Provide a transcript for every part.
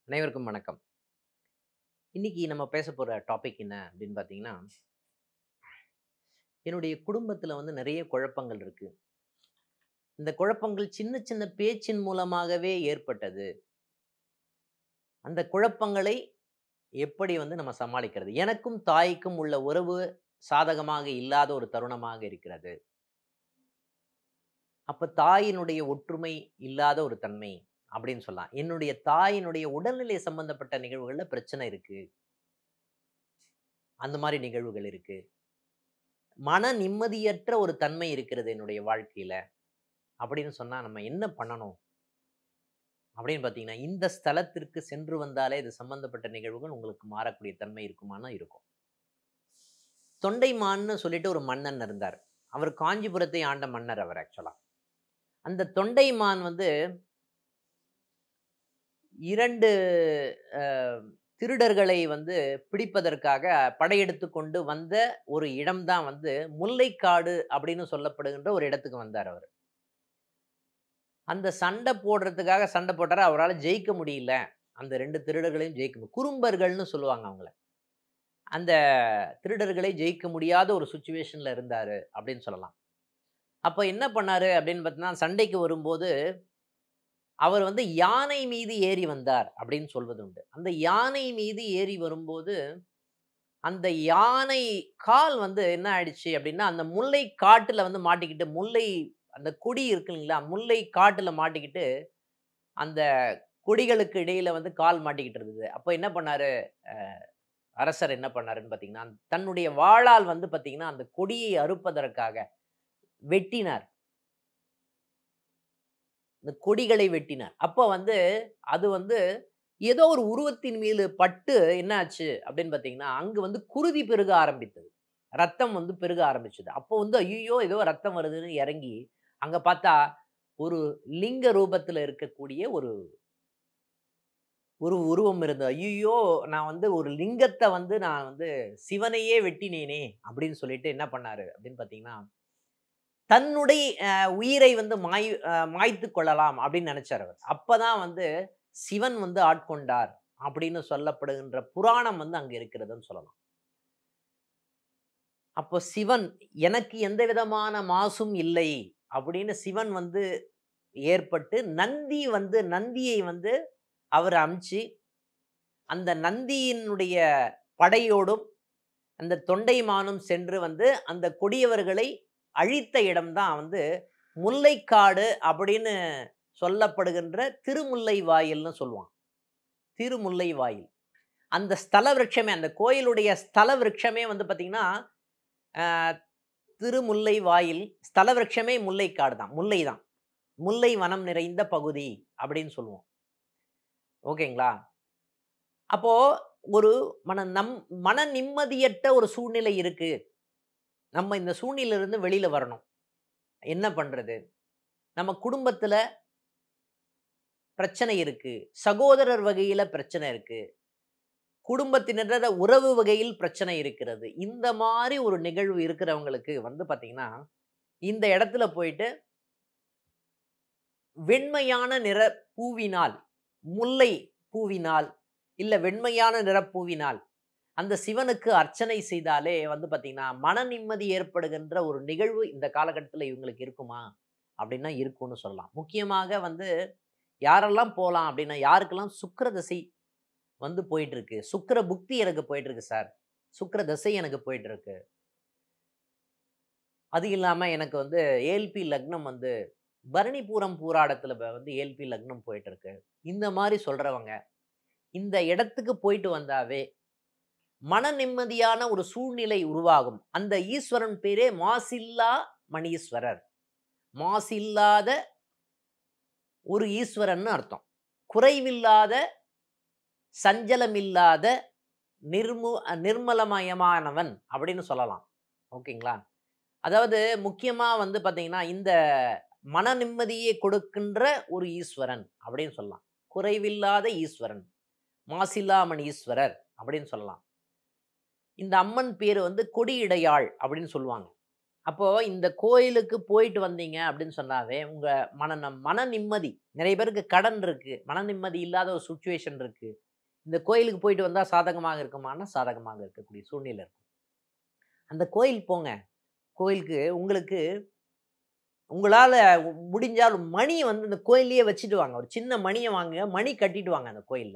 அனைவருக்கும் வணக்கம். இன்னைக்கு நம்ம பேச போற டாபிக் என்ன அப்படின்னு பார்த்தீங்கன்னா, என்னுடைய குடும்பத்துல நிறைய குழப்பங்கள் இருக்கு. இந்த குழப்பங்கள் சின்ன சின்ன பேச்சின் மூலமாகவே ஏற்பட்டது. அந்த குழப்பங்களை எப்படி நம்ம சமாளிக்கிறது? எனக்கும் தாய்க்கும் உள்ள உறவு சாதகமாக இல்லாத ஒரு தருணமாக இருக்கிறது. அப்ப தாயினுடைய ஒற்றுமை இல்லாத ஒரு தன்மை அப்படின்னு சொல்லலாம். என்னுடைய தாயினுடைய உடல்நிலை சம்பந்தப்பட்ட நிகழ்வுகள்ல பிரச்சனை இருக்கு. அந்த மாரி நிகழ்வுகள் இருக்கு. மன நிம்மதியற்ற ஒரு தன்மை இருக்கிறது என்னுடைய வாழ்க்கையில. அப்படின்னு சொன்னா நம்ம என்ன பண்ணணும்? அப்படின்னு பார்த்தீங்கன்னா, இந்த ஸ்தலத்திற்கு சென்று வந்தாலே இது சம்பந்தப்பட்ட நிகழ்வுகள் உங்களுக்கு மாறக்கூடிய தன்மை இருக்குமானா இருக்கும். தொண்டைமான்னு சொல்லிட்டு ஒரு மன்னன் இருந்தார். அவர் காஞ்சிபுரத்தை ஆண்ட மன்னர் அவர் ஆக்சுவலா. அந்த தொண்டைமான் 2 அ திருடர்களை பிடிப்பதற்காக படையெடுத்துக் கொண்டு வந்த ஒரு இடம் தான் முல்லைக்காடு அப்படின்னு சொல்லப்படுகின்ற ஒரு இடத்துக்கு வந்தார் அவரு. அந்த சண்டை போடுறதுக்காக சண்டை போட்டாரு. அவரால ஜெயிக்க முடியல. அந்த 2 திருடர்களையும் குறும்பர்கள்ன்னு சொல்லுவாங்க அவங்கள. அந்த திருடர்களை ஜெயிக்க முடியாத ஒரு சிச்சுவேஷன்ல இருந்தாரு அப்படின்னு சொல்லலாம். அப்ப என்ன பண்ணாரு அப்படின்னு பார்த்தீங்கன்னா, சண்டைக்கு வரும்போது அவர் யானை மீது ஏறி வந்தார் அப்படின்னு சொல்வது உண்டு. அந்த யானை மீது ஏறி வரும்போது, அந்த யானை கால் என்ன ஆயிடுச்சு அப்படின்னா, அந்த முல்லை காட்டுல மாட்டிக்கிட்டு, அந்த கொடி இருக்கு இல்லைங்களா? முல்லை காட்டுல மாட்டிக்கிட்டு, அந்த கொடிகளுக்கு இடையில கால் மாட்டிக்கிட்டு இருந்தது. அப்ப என்ன பண்ணாரு, அ அரசர் என்ன பண்ணாருன்னு பார்த்தீங்கன்னா, தன்னுடைய வாளால் பார்த்தீங்கன்னா, அந்த கொடியை அறுப்பதற்காக வெட்டினார். இந்த கொடிகளை வெட்டினார். அப்ப அது ஏதோ ஒரு உருவத்தின் மீது பட்டு என்ன ஆச்சு அப்படின்னு பார்த்தீங்கன்னா, அங்கு குருதி பெருக ஆரம்பித்தது. ரத்தம் பெருக ஆரம்பிச்சது. அப்போ ஐய்யயோ! ஏதோ ரத்தம் வருதுன்னு இறங்கி, அங்க பார்த்தா ஒரு லிங்க ரூபத்துல இருக்கக்கூடிய ஒரு ஒரு உருவம் இருந்தது. ஐய்யயோ! நான் ஒரு லிங்கத்த நான் சிவனையே வெட்டினேனே! அப்படின்னு சொல்லிட்டு என்ன பண்ணாரு அப்படின்னு பார்த்தீங்கன்னா, தன்னுடைய உயிரை மாய்த்துக் கொள்ளலாம் அப்படின்னு நெனச்சாரு அவர். அப்பதான் சிவன் ஆட்கொண்டார் அப்படின்னு சொல்லப்படுகின்ற புராணம் அங்க இருக்கிறதுன்னு சொல்லலாம். அப்போ சிவன் எனக்கு எந்த விதமான மாசும் இல்லை அப்படின்னு சிவன் ஏற்பட்டு நந்தியை அவர் அனுப்பிச்சு அந்த நந்தியினுடைய படையோடும் அந்த தொண்டைமானும் சென்று அந்த கொடியவர்களை அழித்த இடம் தான் முல்லைக்காடு அப்படின்னு சொல்லப்படுகின்ற திருமுல்லை வாயில்னு சொல்லுவாங்க. திருமுல்லை வாயில். அந்த ஸ்தல விருட்சமே அந்த கோயிலுடைய ஸ்தல விருட்சமே பார்த்தீங்கன்னா, அ திருமுல்லை வாயில் ஸ்தல விருட்சமே முல்லைக்காடு தான். முல்லை தான். முல்லை வனம் நிறைந்த பகுதி அப்படின்னு சொல்லுவோம். ஓகேங்களா? அப்போ ஒரு மன நிம்மதியற்ற ஒரு சூழ்நிலை இருக்கு. நம்ம இந்த சூழ்நிலையிலிருந்து வெளியில வரணும். என்ன பண்றது? நம்ம குடும்பத்துல பிரச்சனை இருக்கு. சகோதரர் வகையில பிரச்சனை இருக்கு. குடும்பத்தினர் உறவு வகையில் பிரச்சனை இருக்கிறது. இந்த மாரி ஒரு நிகழ்வு இருக்கிறவங்களுக்கு பார்த்தீங்கன்னா, இந்த இடத்துல போயிட்டு வெண்மையான நிற பூவினால், முல்லை பூவினால், இல்ல வெண்மையான நிற பூவினால் அந்த சிவனுக்கு அர்ச்சனை செய்தாலே பார்த்தீங்கன்னா, மன நிம்மதி ஏற்படுகின்ற ஒரு நிகழ்வு இந்த காலகட்டத்தில இவங்களுக்கு இருக்குமா? அப்படின்னா இருக்கும்னு சொல்லலாம். முக்கியமாக யாரெல்லாம் போலாம் அப்படின்னா, யாருக்கெல்லாம் சுக்கிர திசை போயிட்டு இருக்கு. சுக்கிர புக்தி எனக்கு போயிட்டு இருக்கு சார். சுக்கிர திசை எனக்கு போயிட்டு இருக்கு. அது இல்லாம எனக்கு ஏஎல்பி லக்னம் பரணி பூரம் பூராடத்துல ஏஎல்பி லக்னம் போயிட்டு இருக்கு. இந்த மாரி சொல்றவங்க, இந்த இடத்துக்கு போயிட்டு வந்தாவே மன நிம்மதியான ஒரு சூழ்நிலை உருவாகும். அந்த ஈஸ்வரன் பேரே மாசில்லா மணீஸ்வரர். மாசில்லாத ஒரு ஈஸ்வரன்னு அர்த்தம். குறைவில்லாத, சஞ்சலமில்லாத, நிர்மலமயமானவன் அப்படின்னு சொல்லலாம். ஓகேங்களா? அதாவது முக்கியமா பார்த்தீங்கன்னா, இந்த மன நிம்மதியை கொடுக்கின்ற ஒரு ஈஸ்வரன் அப்படின்னு சொல்லலாம். குறைவில்லாத ஈஸ்வரன். மாசில்லாமணி ஈஸ்வரர் அப்படின்னு சொல்லலாம். இந்த அம்மன் பேரு கொடியிடையாள் அப்படின்னு சொல்லுவாங்க. அப்போ இந்த கோயிலுக்கு போயிட்டு வந்தீங்க அப்படின்னு சொன்னாவே, உங்க மன நிம்மதி நெறைய பேருக்கு கடன் இருக்கு. மன நிம்மதி இல்லாத ஒரு சிச்சுவேஷன் இருக்கு. இந்த கோயிலுக்கு போயிட்டு வந்தா சாதகமாக இருக்குமான்னா, சாதகமாக இருக்கக்கூடிய சூழ்நிலை இருக்கும். அந்த கோயில் போங்க. கோயிலுக்கு உங்களுக்கு உங்களால முடிஞ்சால் மணிய வந்து இந்த கோயில்லயே வச்சுட்டு வாங்க. ஒரு சின்ன மணிய வாங்குங்க. மணி கட்டிட்டு வாங்க அந்த கோயில்ல.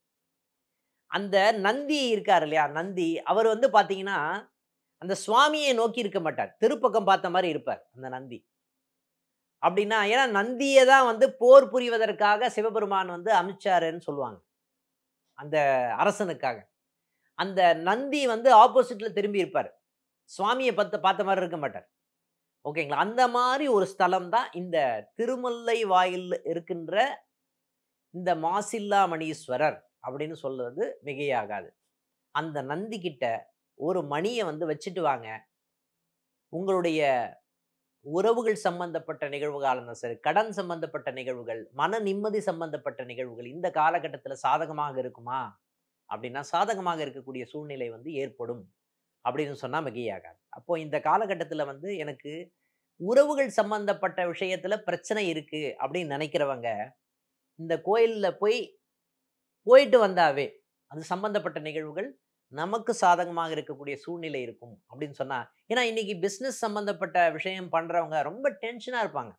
அந்த நந்தி இருக்காரு இல்லையா? நந்தி அவர் வந்து பார்த்தீங்கன்னா, அந்த சுவாமிய நோக்கி இருக்க மாட்டார். தெருப்பக்கம் பார்த்த மாரி இருப்பார், அந்த நந்தி. அப்டின்னா, ஏன்னா நந்திய தான் வந்து போர் புரிவதற்காக சிவபெருமான் வந்து அனுப்பிச்சாருன்னு சொல்லுவாங்க. அந்த அரசனுக்காக. அந்த நந்தி வந்து ஆப்போசிட்ல திரும்பி இருப்பாரு. சுவாமிய பார்த்த மாரி இருக்க மாட்டார். ஓகேங்களா? அந்த மாரி ஒரு ஸ்தலம் தான் இந்த திருமல்லை வாயில்ல இருக்கின்ற இந்த மாசில்லா மணீஸ்வரர் அப்படின்னு சொல்வது மிகையாகாது. அந்த நந்தி கிட்ட ஒரு மணிய வந்து வச்சுட்டு வாங்க. உங்களுடைய உறவுகள் சம்பந்தப்பட்ட நிகழ்வுகளா இருந்தாலும் சரி, கடன் சம்பந்தப்பட்ட நிகழ்வுகள், மன நிம்மதி சம்பந்தப்பட்ட நிகழ்வுகள் இந்த காலகட்டத்தில சாதகமாக இருக்குமா? அப்படின்னா, சாதகமாக இருக்கக்கூடிய சூழ்நிலை வந்து ஏற்படும் அப்படின்னு சொன்னா மிகையாகாது. அப்போ இந்த காலகட்டத்தில வந்து எனக்கு உறவுகள் சம்பந்தப்பட்ட விஷயத்தில பிரச்சனை இருக்கு அப்படின்னு நினைக்கிறவங்க, இந்த கோயில்ல போயிட்டு வந்தாவே, அது சம்பந்தப்பட்ட நிகழ்வுகள் நமக்கு சாதகமாக இருக்கக்கூடிய சூழ்நிலை இருக்கும் அப்படின்னு சொன்னா ஏன்னா இன்னைக்கு பிசினஸ் சம்பந்தப்பட்ட விஷயம் பண்றவங்க ரொம்ப டென்ஷனா இருப்பாங்க.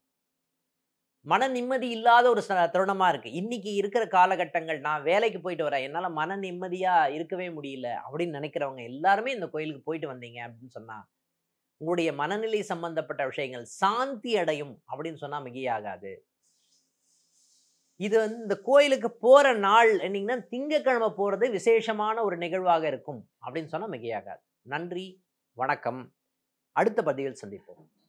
மன நிம்மதி இல்லாத ஒரு தருணமா இருக்கு. இன்னைக்கு இருக்கிற காலகட்டங்கள் நான் வேலைக்கு போயிட்டு வரேன். என்னால மன நிம்மதியா இருக்கவே முடியல அப்படின்னு நினைக்கிறவங்க எல்லாருமே இந்த கோயிலுக்கு போயிட்டு வந்தீங்க அப்படின்னு சொன்னா, உங்களுடைய மனநிலை சம்பந்தப்பட்ட விஷயங்கள் சாந்தி அடையும் அப்படின்னு சொன்னா மிகையாகாது. இது வந்து இந்த கோயிலுக்கு போற நாள் என்னீங்கன்னா, திங்கட்கிழமை போறது விசேஷமான ஒரு நிகழ்வாக இருக்கும் அப்படின்னு சொன்னா மிகையாகாது. நன்றி, வணக்கம். அடுத்த பதிவில் சந்திப்போம்.